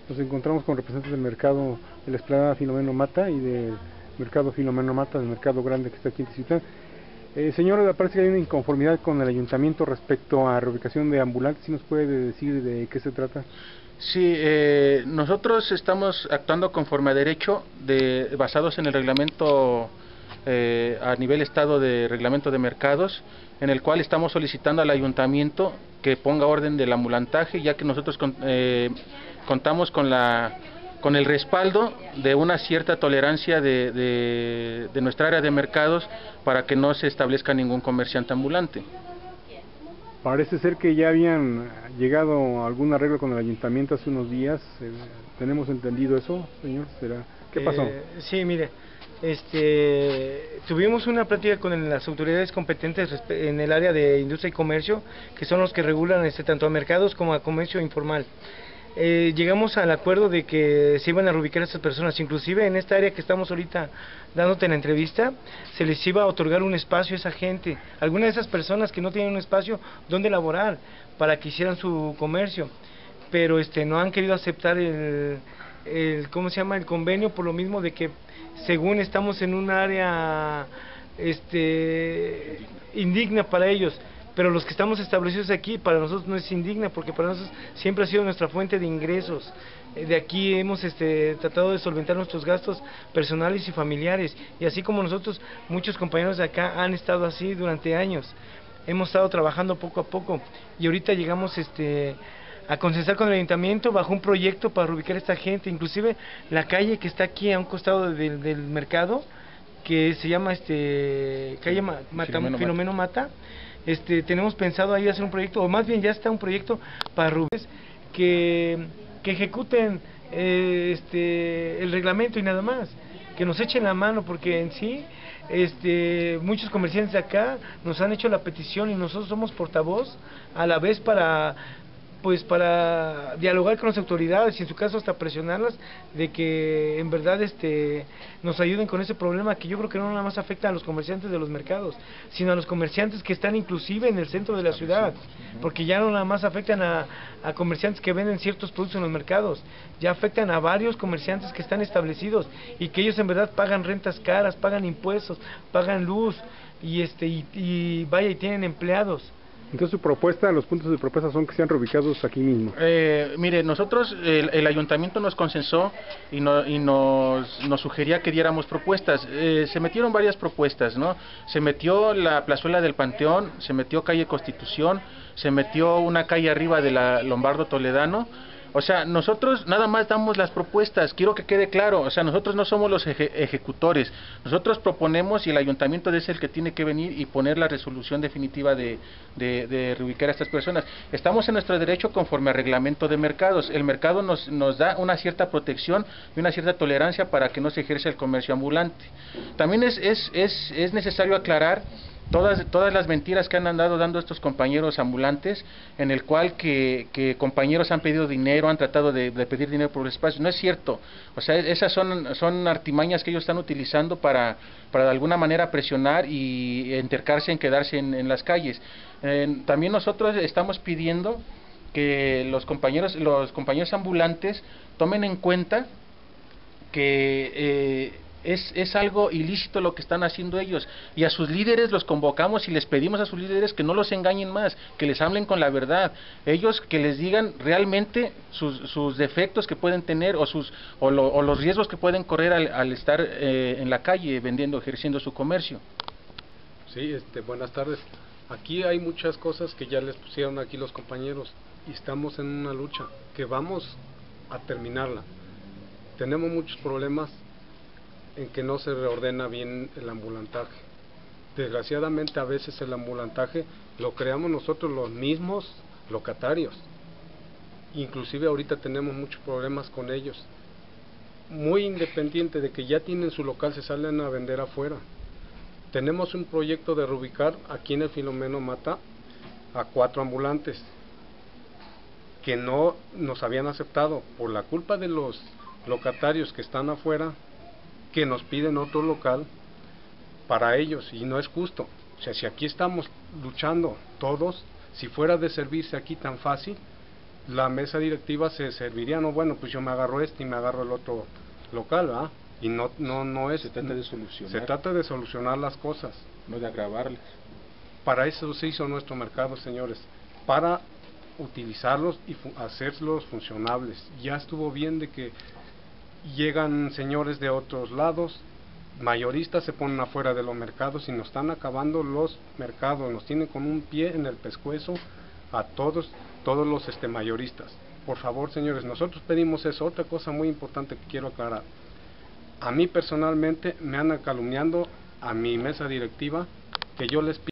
Nos encontramos con representantes del mercado de la Explanada Filomeno Mata y del mercado Filomeno Mata, del mercado grande que está aquí en Teciutlán. Señor, parece que hay una inconformidad con el ayuntamiento respecto a reubicación de ambulantes. ¿Sí nos puede decir de qué se trata? Sí, nosotros estamos actuando conforme a derecho, basados en el reglamento a nivel estado de reglamento de mercados, en el cual estamos solicitando al ayuntamiento que ponga orden del ambulantaje, ya que nosotros contamos con el respaldo de una cierta tolerancia de nuestra área de mercados para que no se establezca ningún comerciante ambulante. Parece ser que ya habían llegado a algún arreglo con el ayuntamiento hace unos días. ¿Tenemos entendido eso, señor? ¿Qué pasó? Sí, mire, tuvimos una plática con las autoridades competentes en el área de industria y comercio, que son los que regulan tanto a mercados como a comercio informal. Llegamos al acuerdo de que se iban a reubicar a estas personas, inclusive en esta área que estamos ahorita dándote la entrevista, se les iba a otorgar un espacio a esa gente, algunas de esas personas que no tienen un espacio donde laborar para que hicieran su comercio, pero no han querido aceptar ¿cómo se llama?, el convenio, por lo mismo de que según estamos en un área indigna para ellos. Pero los que estamos establecidos aquí, para nosotros no es indigna, porque para nosotros siempre ha sido nuestra fuente de ingresos. De aquí hemos tratado de solventar nuestros gastos personales y familiares, y así como nosotros, muchos compañeros de acá han estado así durante años. Hemos estado trabajando poco a poco, y ahorita llegamos a consensar con el ayuntamiento bajo un proyecto para reubicar a esta gente. Inclusive la calle que está aquí a un costado del mercado, que se llama calle Filomeno Mata, tenemos pensado ahí hacer un proyecto, o más bien ya está un proyecto para rubres que ejecuten el reglamento y nada más, que nos echen la mano, porque en sí muchos comerciantes de acá nos han hecho la petición y nosotros somos portavoz a la vez para dialogar con las autoridades y en su caso hasta presionarlas de que en verdad nos ayuden con ese problema, que yo creo que no nada más afecta a los comerciantes de los mercados, sino a los comerciantes que están inclusive en el centro de la ciudad, porque ya no nada más afectan a comerciantes que venden ciertos productos en los mercados, ya afectan a varios comerciantes que están establecidos y que ellos en verdad pagan rentas caras, pagan impuestos, pagan luz y vaya, y tienen empleados. Entonces su propuesta, los puntos de propuesta son que sean reubicados aquí mismo. Mire, nosotros, el ayuntamiento nos consensó y nos sugería que diéramos propuestas. Se metieron varias propuestas, ¿no? Se metió la plazuela del Panteón, se metió calle Constitución, se metió una calle arriba de la Lombardo Toledano. O sea, nosotros nada más damos las propuestas, quiero que quede claro, o sea, nosotros no somos los ejecutores, nosotros proponemos y el ayuntamiento es el que tiene que venir y poner la resolución definitiva de reubicar a estas personas. Estamos en nuestro derecho conforme al reglamento de mercados, el mercado nos da una cierta protección y una cierta tolerancia para que no se ejerza el comercio ambulante. También es necesario aclarar todas las mentiras que han andado dando estos compañeros ambulantes, en el cual que compañeros han pedido dinero, han tratado de pedir dinero por el espacio. No es cierto, o sea, esas son artimañas que ellos están utilizando para de alguna manera presionar y entercarse en quedarse en las calles. También nosotros estamos pidiendo que los compañeros ambulantes tomen en cuenta que es algo ilícito lo que están haciendo ellos, y a sus líderes los convocamos y les pedimos a sus líderes que no los engañen más, que les hablen con la verdad, ellos que les digan realmente sus defectos que pueden tener o los riesgos que pueden correr al estar en la calle ejerciendo su comercio. Sí, buenas tardes. Aquí hay muchas cosas que ya les pusieron aquí los compañeros y estamos en una lucha que vamos a terminarla. Tenemos muchos problemas en que no se reordena bien el ambulantaje. Desgraciadamente a veces el ambulantaje lo creamos nosotros los mismos locatarios. Inclusive ahorita tenemos muchos problemas con ellos. Muy independiente de que ya tienen su local, se salen a vender afuera. Tenemos un proyecto de reubicar aquí en el Filomeno Mata a 4 ambulantes que no nos habían aceptado por la culpa de los locatarios que están afuera, que nos piden otro local para ellos, y no es justo. O sea, si aquí estamos luchando todos, si fuera de servirse aquí tan fácil, la mesa directiva se serviría, no, bueno, pues yo me agarro y me agarro el otro local, ¿verdad? Y no es... Se trata de solucionar. Se trata de solucionar las cosas. No de agravarles. Para eso se hizo nuestro mercado, señores, para utilizarlos y hacerlos funcionables. Ya estuvo bien de que llegan señores de otros lados, mayoristas, se ponen afuera de los mercados y nos están acabando los mercados, nos tienen con un pie en el pescuezo a todos los mayoristas. Por favor, señores, nosotros pedimos eso. Otra cosa muy importante que quiero aclarar: a mí personalmente me andan calumniando a mi mesa directiva, que yo les pido